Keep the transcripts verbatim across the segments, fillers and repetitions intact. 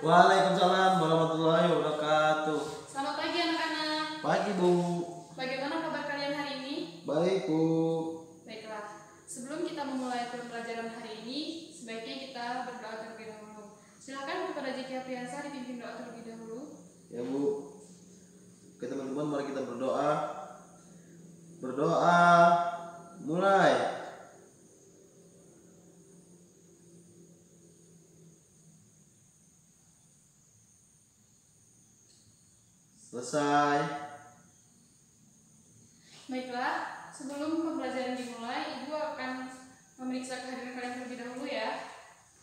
Waalaikumsalam warahmatullahi wabarakatuh. Selamat pagi anak-anak. Pagi Bu. Bagaimana kabar kalian hari ini? Baik Bu. Baiklah, sebelum kita memulai pembelajaran hari ini, sebaiknya kita berdoa terlebih dahulu. Silakan kepada J K Apriansa dipimpin doa terlebih dahulu. Ya Bu. Oke teman-teman, mari kita berdoa. Berdoa. Mulai. Selesai. Baiklah, sebelum pembelajaran dimulai, Ibu akan memeriksa kehadiran kalian terlebih dahulu ya.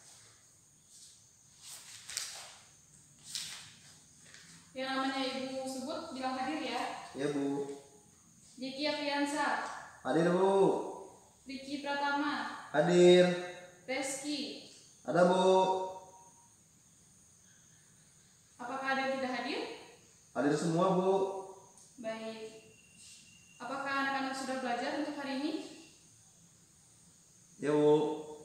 Yang namanya Ibu sebut bilang hadir ya. Ya Bu. J K Apriansa. Hadir Bu. Riki Pratama. Hadir. Reski. Ada Bu. Apakah ada yang tidak hadir? Hadir semua Bu. Baik. Apakah anak-anak sudah belajar untuk hari ini? Ya Bu.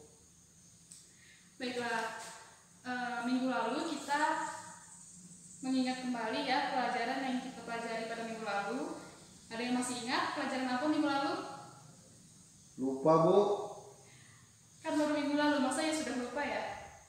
Baiklah. E, minggu lalu kita mengingat kembali ya pelajaran yang kita pelajari pada minggu lalu. Ada yang masih ingat pelajaran apa minggu lalu? Lupa Bu. Kan baru minggu lalu, masa ya sudah lupa ya?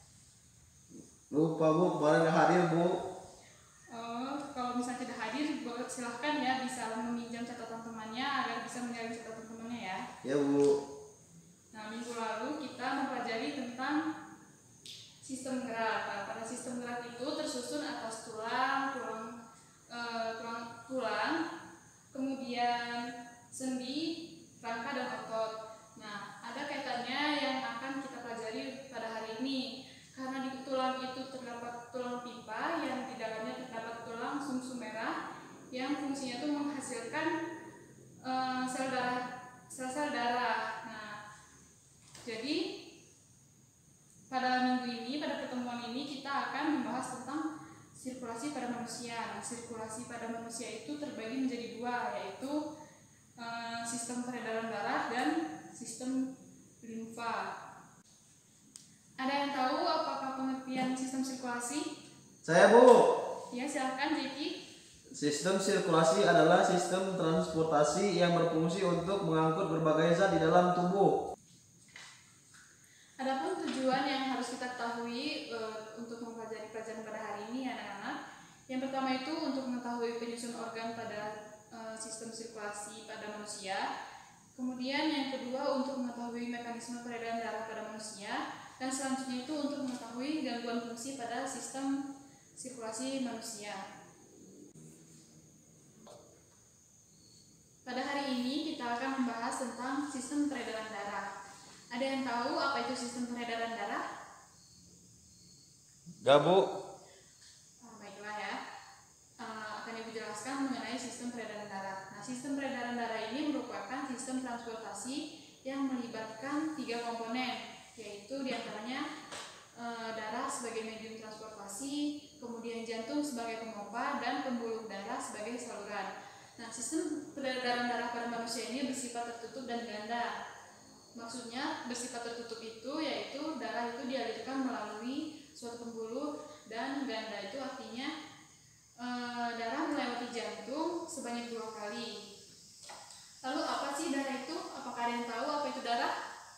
Lupa Bu, kemarin nggak hadir Bu. Oh, kalau misalnya tidak hadir, silahkan ya bisa meminjam catatan temannya agar bisa mencari catatan temannya ya. Ya Bu. Nah, minggu lalu kita mempelajari tentang sistem gerak. Nah, pada sistem gerak itu tersusun atas tulang, tulang, e, tulang, tulang, kemudian sendi, rangka dan otot. Nah, ada kaitannya yang akan kita pelajari pada hari ini. Karena di tulang itu terdapat tulang pipa yang di dalamnya terdapat tulang sumsum merah yang fungsinya itu menghasilkan e, sel darah, sel-sel darah. Nah, jadi pada minggu ini, pada pertemuan ini kita akan membahas tentang sirkulasi pada manusia. Nah, sirkulasi pada manusia itu terbagi menjadi dua, yaitu e, sistem peredaran darah dan sistem limfa. Ada yang tahu apakah pengertian sistem sirkulasi? Saya Bu. Ya, silakan Jeki. Sistem sirkulasi adalah sistem transportasi yang berfungsi untuk mengangkut berbagai zat di dalam tubuh. Adapun tujuan yang harus kita ketahui e, untuk mempelajari pelajaran pada hari ini anak-anak. Yang pertama itu untuk mengetahui penyusun organ pada e, sistem sirkulasi pada manusia. Kemudian yang kedua untuk mengetahui mekanisme peredaran darah pada manusia. Dan selanjutnya itu untuk mengetahui gangguan fungsi pada sistem sirkulasi manusia. Pada hari ini kita akan membahas tentang sistem peredaran darah. Ada yang tahu apa itu sistem peredaran darah? Gak Bu. Oh, baiklah ya. Uh, akan Ibu jelaskan mengenai sistem peredaran darah. Nah, sistem peredaran darah ini merupakan sistem transportasi yang melibatkan tiga komponen, yaitu diantaranya e, darah sebagai medium transportasi, kemudian jantung sebagai pemompa, dan pembuluh darah sebagai saluran. Nah, sistem peredaran darah pada manusia ini bersifat tertutup dan ganda. Maksudnya bersifat tertutup itu yaitu darah itu dialirkan melalui suatu pembuluh, dan ganda itu artinya e, darah melewati jantung sebanyak dua kali. Lalu apa sih darah itu? Apakah ada yang tahu apa itu darah?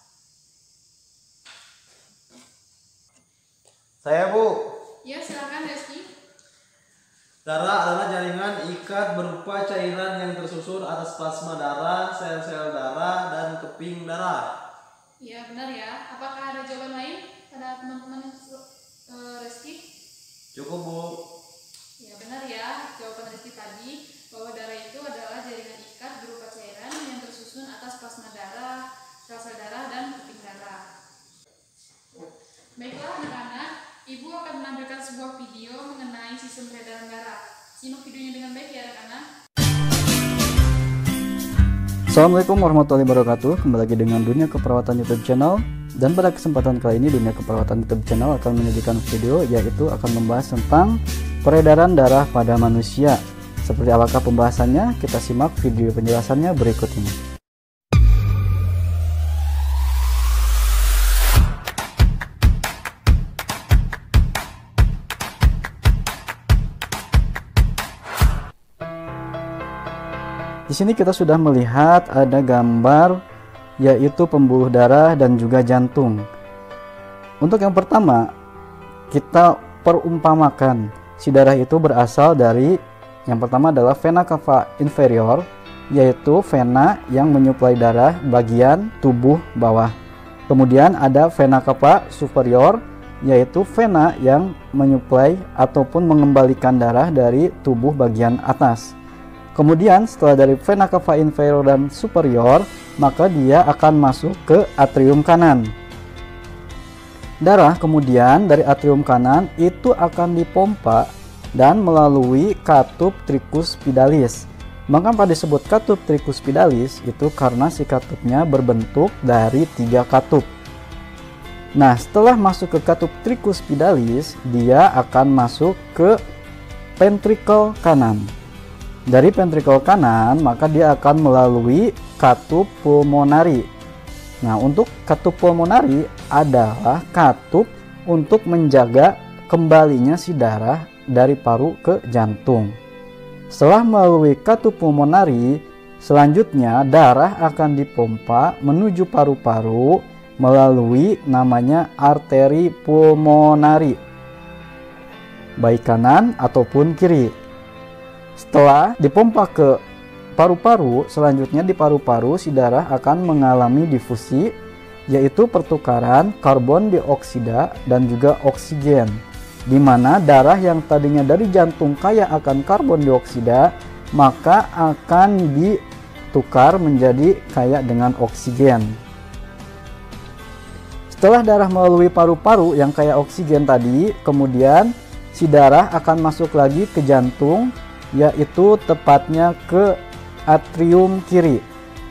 Saya Bu. Ya, silakan Reski. Darah adalah jaringan ikat berupa cairan yang tersusun atas plasma darah, sel-sel darah, dan keping darah. Iya, benar ya. Apakah ada jawaban lain pada teman-teman e, Reski? Cukup Bu. Ya, benar ya. Jawaban Reski tadi bahwa darah itu adalah jaringan ikat berupa cairan yang tersusun atas plasma darah, sel-sel darah, dan keping darah. Baiklah anak-anak, Ibu akan menampilkan sebuah video mengenai sistem peredaran darah. Simak videonya dengan baik ya anak-anak. Assalamualaikum warahmatullahi wabarakatuh. Kembali lagi dengan Dunia Keperawatan YouTube Channel. Dan pada kesempatan kali ini Dunia Keperawatan YouTube Channel akan menyajikan video, yaitu akan membahas tentang peredaran darah pada manusia. Seperti apakah pembahasannya? Kita simak video penjelasannya berikut ini. Di sini kita sudah melihat ada gambar yaitu pembuluh darah dan juga jantung. Untuk yang pertama, kita perumpamakan si darah itu berasal dari yang pertama adalah vena cava inferior, yaitu vena yang menyuplai darah bagian tubuh bawah. Kemudian ada vena cava superior, yaitu vena yang menyuplai ataupun mengembalikan darah dari tubuh bagian atas. Kemudian setelah dari vena cava inferior dan superior, maka dia akan masuk ke atrium kanan. Darah kemudian dari atrium kanan itu akan dipompa dan melalui katup tricuspidalis. Mengapa disebut katup tricuspidalis? Itu karena si katupnya berbentuk dari tiga katup. Nah, setelah masuk ke katup tricuspidalis, dia akan masuk ke ventricle kanan. Dari ventricle kanan, maka dia akan melalui katup pulmonari. Nah, untuk katup pulmonari adalah katup untuk menjaga kembalinya si darah dari paru ke jantung. Setelah melalui katup pulmonari, selanjutnya darah akan dipompa menuju paru-paru melalui namanya arteri pulmonari, baik kanan ataupun kiri. Setelah dipompa ke paru-paru, selanjutnya di paru-paru si darah akan mengalami difusi, yaitu pertukaran karbon dioksida dan juga oksigen, di mana darah yang tadinya dari jantung kaya akan karbon dioksida, maka akan ditukar menjadi kaya dengan oksigen. Setelah darah melalui paru-paru yang kaya oksigen tadi, kemudian si darah akan masuk lagi ke jantung, yaitu tepatnya ke atrium kiri.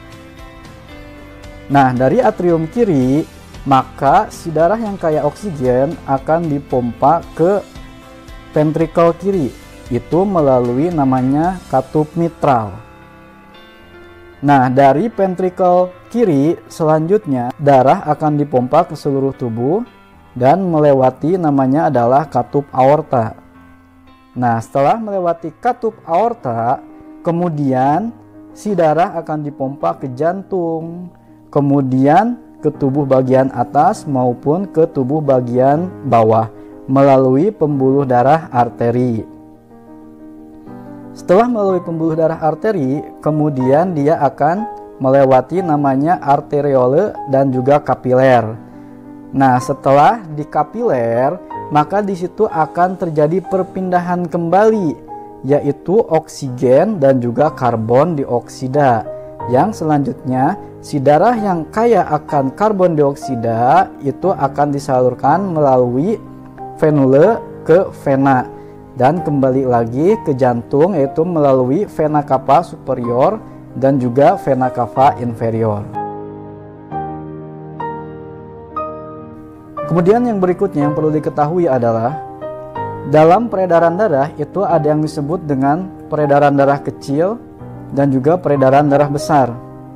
Nah, dari atrium kiri, maka si darah yang kaya oksigen akan dipompa ke ventricle kiri, itu melalui namanya katup mitral. Nah, dari ventricle kiri selanjutnya darah akan dipompa ke seluruh tubuh dan melewati namanya adalah katup aorta. Nah, setelah melewati katup aorta, kemudian si darah akan dipompa ke jantung, kemudian ke tubuh bagian atas maupun ke tubuh bagian bawah melalui pembuluh darah arteri. Setelah melalui pembuluh darah arteri, kemudian dia akan melewati namanya arteriole dan juga kapiler. Nah, setelah di kapiler, maka di situ akan terjadi perpindahan kembali, yaitu oksigen dan juga karbon dioksida. Yang selanjutnya, si darah yang kaya akan karbon dioksida itu akan disalurkan melalui venule ke vena dan kembali lagi ke jantung, yaitu melalui vena cava superior dan juga vena cava inferior. Kemudian yang berikutnya yang perlu diketahui adalah dalam peredaran darah itu ada yang disebut dengan peredaran darah kecil dan juga peredaran darah besar.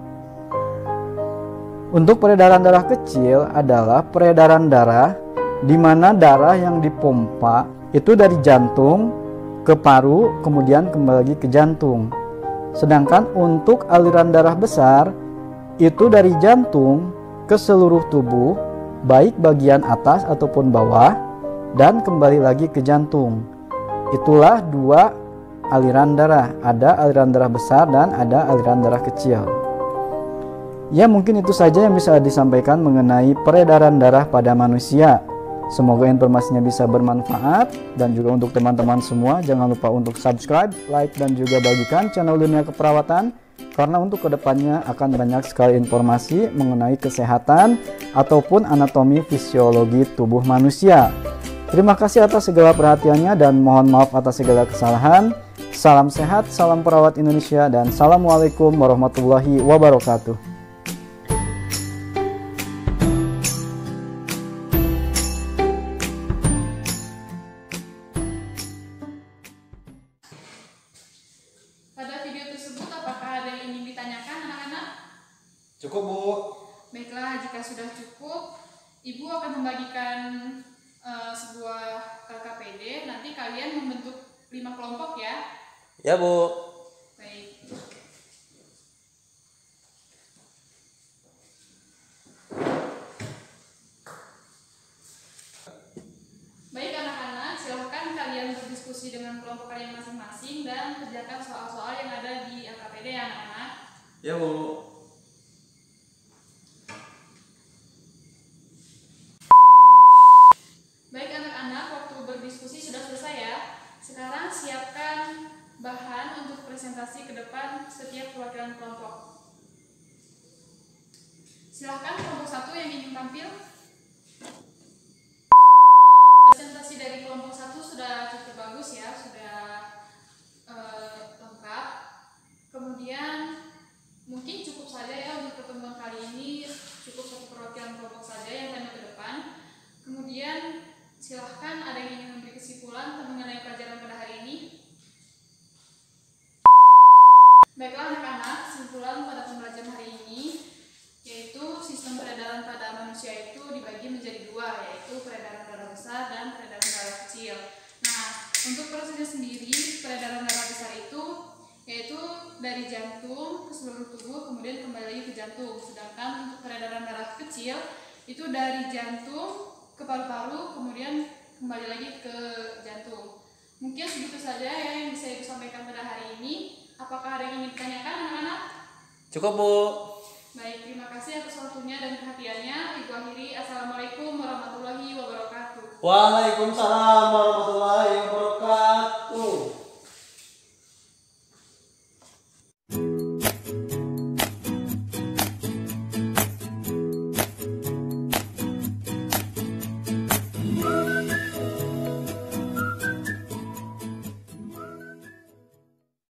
Untuk peredaran darah kecil adalah peredaran darah di mana darah yang dipompa itu dari jantung ke paru kemudian kembali lagi ke jantung. Sedangkan untuk aliran darah besar itu dari jantung ke seluruh tubuh, baik bagian atas ataupun bawah, dan kembali lagi ke jantung. Itulah dua aliran darah, ada aliran darah besar dan ada aliran darah kecil. Ya, mungkin itu saja yang bisa disampaikan mengenai peredaran darah pada manusia. Semoga informasinya bisa bermanfaat, dan juga untuk teman-teman semua jangan lupa untuk subscribe, like, dan juga bagikan channel Dunia Keperawatan, karena untuk kedepannya akan banyak sekali informasi mengenai kesehatan ataupun anatomi fisiologi tubuh manusia. Terima kasih atas segala perhatiannya dan mohon maaf atas segala kesalahan. Salam sehat, salam perawat Indonesia, dan assalamualaikum warahmatullahi wabarakatuh. Pada video tersebut, apakah ada yang ingin ditanyakan anak-anak? Cukup, Bu. Baiklah, jika sudah cukup, Ibu akan membagikan uh, sebuah K K P D. Nanti kalian membentuk lima kelompok ya. Ya, Bu. Baik. kemudian kerjakan soal-soal yang ada di L K P D ya anak-anak. Ya Bu. Baik anak-anak, waktu berdiskusi sudah selesai ya. Sekarang siapkan bahan untuk presentasi ke depan setiap perwakilan kelompok. Silahkan kelompok satu yang ingin tampil. Presentasi dari kelompok satu sudah cukup bagus ya, sudah eh, lengkap. Kemudian mungkin cukup saja ya untuk pertemuan kali ini, cukup satu perwakilan kelompok saja yang tampil ke depan. Kemudian silahkan ada yang ingin memberi kesimpulan mengenai pelajaran pada hari ini. Baiklah anak-anak, kesimpulan pada pembelajaran hari ini yaitu sistem peredaran pada manusia itu dibagi menjadi dua, yaitu peredaran darah besar dan peredaran darah kecil. Nah, untuk prosesnya sendiri, peredaran darah besar itu yaitu dari jantung ke seluruh tubuh kemudian kembali lagi ke jantung. Sedangkan untuk peredaran darah kecil itu dari jantung ke paru-paru kemudian kembali lagi ke jantung. Mungkin segitu saja ya yang bisa Ibu sampaikan pada hari ini. Apakah ada yang ingin ditanyakan anak-anak? Cukup Bu. Baik, terima kasih atas waktunya dan perhatiannya. Ibu akhiri, Assalamualaikum warahmatullahi wabarakatuh. Waalaikumsalam warahmatullahi